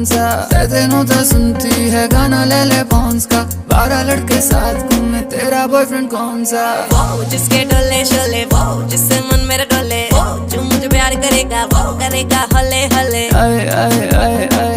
कौन सा, तेनों तो सुनती है गाना ले ले पॉन्स का, 12 लड़के साथ घूमे, तेरा बॉयफ्रेंड कौन सा? वो जिसके डोले शोले, वो जिससे मन मेरा डोले, वो जो मुझे प्यार करेगा, वो करेगा हले हले। आए आए आए आए